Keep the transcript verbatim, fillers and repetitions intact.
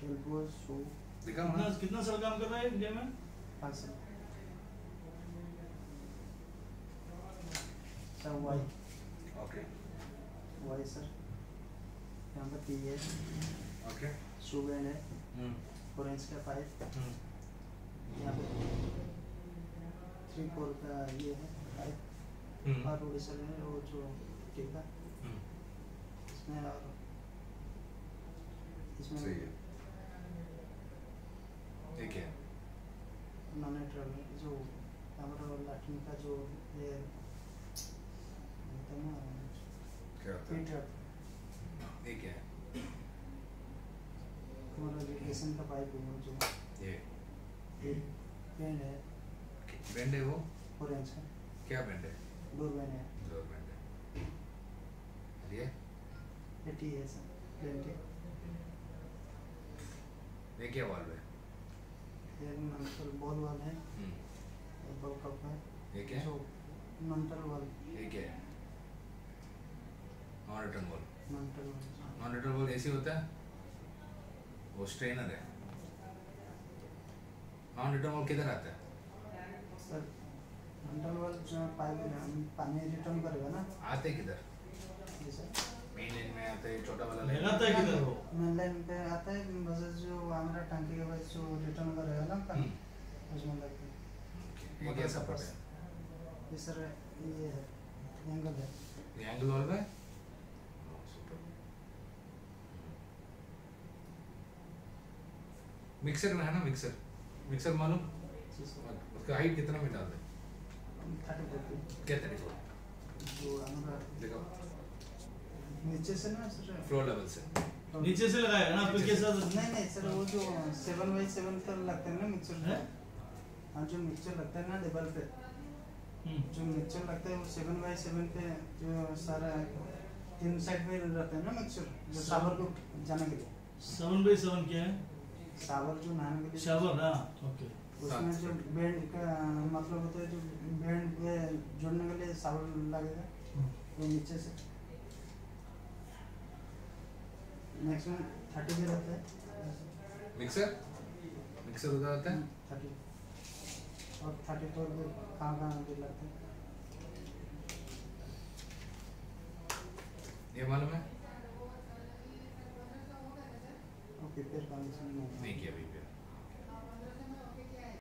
Elbow show दिखा कितना वहाँ? कितना साल काम कर रहा है इंडिया में? पाँच साल। Sir Y okay Y sir यहाँ पर पी है ओके शू बैंड है हम्म फोर इंच का पाइप हम्म यहाँ पे थ्री फोर का ये है पाइप हम्म और उड़ीसा में वो जो टीका हम्म, इसमें और इसमें सही है। ये क्या है? नॉन नेट्रल जो हमारा लाठिन का जो ये होता है ना क्या होता है? पीटर ये क्या है? हमारा इरिगेशन का पाइप है वो जो ये ये बैंड है बैंड है वो? फोर इंच का क्या बैंड है? डोर बैंड है डोर बैंड है। और ये एटी है सर बैंड है ये क्या वाल्व है? ये नॉन्टल बॉल वाल है हम्म ये बॉल कप है ये क्या है? जो नॉन्टल वाल ये क्या है? Non return ball. नॉन्टल वाल नॉन रिटर्न बॉल ऐसी होता है? वो स्ट्रेनर है। नॉन रिटर्न बॉल किधर आता है? सर नॉन्टल वाल जो पाइप पानी रिटर्न करेगा ना आते किधर? ये सर मेन लाइन में आते हैं, छोटा वाला मेन लाइन आता है किधर वो? मेन लाइन पे आता है बस जो हमारा टंकी के पास जो रिटर्न करेगा ना पानी उसमें लगता है ये क्या सपोर्ट है? ये सर ये है एंगल है ये एंगल वाल्व है? सुपर। मिक्सर में है ना मिक्सर? मिक्सर मालूम? उसका हाइट कितना में डाल दे? थर्टी फोर क्या तरीका? जो हमारा देखो नीचे से ना सर फ्लोर लेवल से। नीचे से लगाएगा ना आपके साथ? नहीं नहीं सर वो जो सेवन बाई सेवन का लगता है ना मिक्सर है? हाँ जो मिक्सर लगता है ना लेवल पे हम्म जो मिक्सर लगता है वो सेवन बाई सेवन पे जो सारा तीन साइड में रहता है ना मिक्सर जो शावर को जाने के लिए सेवन बाई सेवन क्या है? शावर जो नहाने के लिए शावर हाँ ओके उसमें जो बैंड का मतलब होता है जो बैंड पे जोड़ने के लिए शावर लगेगा वो नीचे से मैक्सिमम थर्टी भी रहता है मिक्सर? मिक्सर उधर आता है? थर्टी और थर्टी फोर भी कहाँ कहाँ भी लगता है ये मालूम है? और प्रिपेयर करने से नहीं किया अभी।